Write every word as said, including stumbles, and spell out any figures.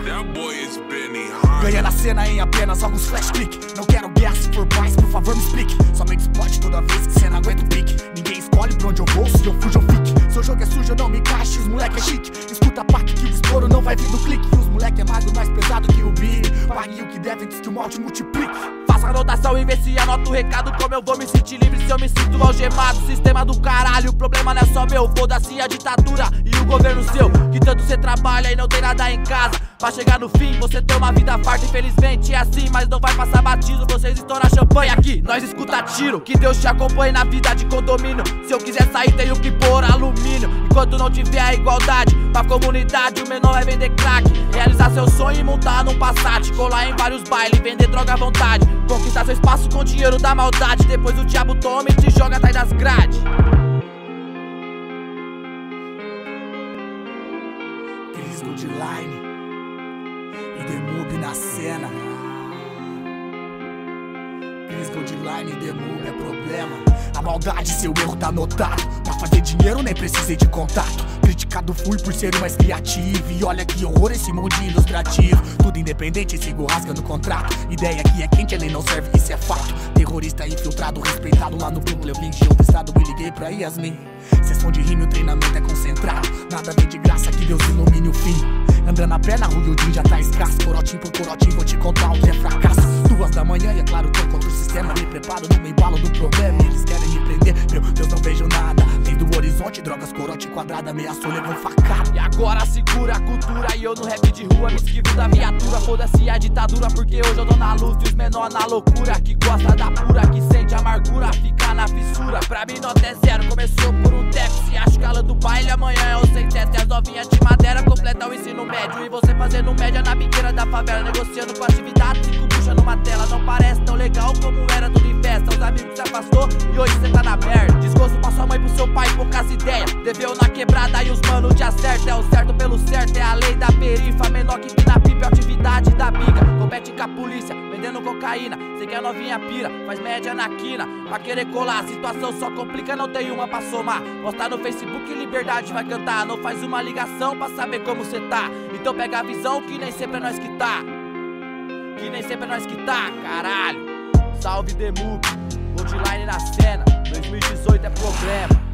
Ganhando a cena em apenas alguns flash click. Não quero guerra, se for paz, por favor me explique. Somente explode toda vez que cê não aguenta o pique. Ninguém escolhe pra onde eu vou, se eu fujo eu fique. Seu jogo é sujo, eu não me encaixe, os moleque é chique. Escuta a pack que o estouro não vai vir do clique. E os moleque é magro, mais pesado que o Big. Pague o que deve antes que o mal te multiplique. Faça a anotação e vê se anota o recado. Como eu vou me sentir livre se eu me sinto algemado. Sistema do caralho, o problema não é só meu. Foda-se a ditadura e o governo seu, que tanto cê trabalha e não tem nada em casa. Pra chegar no fim, você tem uma vida farta. Infelizmente é assim, mas não vai passar batido. Vocês estouram champanhe aqui, nós escuta tiro. Que Deus te acompanhe na vida de condomínio. Se eu quiser sair tenho que pôr alumínio. Enquanto não tiver a igualdade pra comunidade, o menor vai vender crack. Realizar seu sonho e montar num Passat. Colar em vários bailes, vender droga à vontade. Conquistar seu espaço com dinheiro da maldade. Depois o diabo toma e te joga atrás das grades. Cris Goldline e Demoob na cena. Cris Goldline e Demoob é problema. A maldade, seu erro tá notado. Pra fazer dinheiro nem precisei de contato. Criticado fui por ser o mais criativo. E olha que horror esse mundo ilustrativo. Tudo independente, sigo rasgando contrato. Ideia que é quente, ele não serve, isso é fato. Terrorista infiltrado, respeitado lá no Brooklyn. Eu vim de outro estado e liguei pra Yasmin. Sessão de rima, o treinamento é concentrado. Nada vem de graça, que Deus ilumine o fim. Andando a pé na rua e o dia já tá escasso. Corotinho por corotinho, vou te contar o que é fracasso. Duas da manhã e é claro, tô contra o sistema. Me preparo no embalo do problema. Eles querem me prender, meu Deus, não vejo nada. Além do horizonte, drogas, corote quadrada. Ameaçou, levou facada. E agora segura a cultura e eu no rap de rua me esquivo da viatura. Foda-se a ditadura porque hoje eu tô na luz e os menor na loucura. Que gosta da pura, que sente amargura, fica na fissura. Pra mim nota é zero, começou por um teco. Se acha que do baile, amanhã é o sem teto. E as novinhas de madeira completam o ensino médio. E você fazendo média na biqueira da favela, negociando com atividades e com bucha numa tela. Não parece tão legal como era tudo em festa. Os amigos se afastou e hoje cê tá na merda. Desgosto pra sua mãe, pro seu pai, poucas ideias. Deveu na quebrada e os mano te acerta. É o certo pelo certo, é a lei da perifa. Menor que pina pipa, é a atividade da biga. Compete com a polícia, vendendo cocaína. Cê quer novinha pira, faz média na quina. Pra querer colar, a situação só complica, não tem uma pra somar. Postar no Facebook, liberdade vai cantar. Não faz uma ligação pra saber como cê tá. Então pega a visão que nem sempre é nós que tá. Que nem sempre é nós que tá, caralho. Salve Demoob, Goldline na cena. dois mil e dezoito é problema.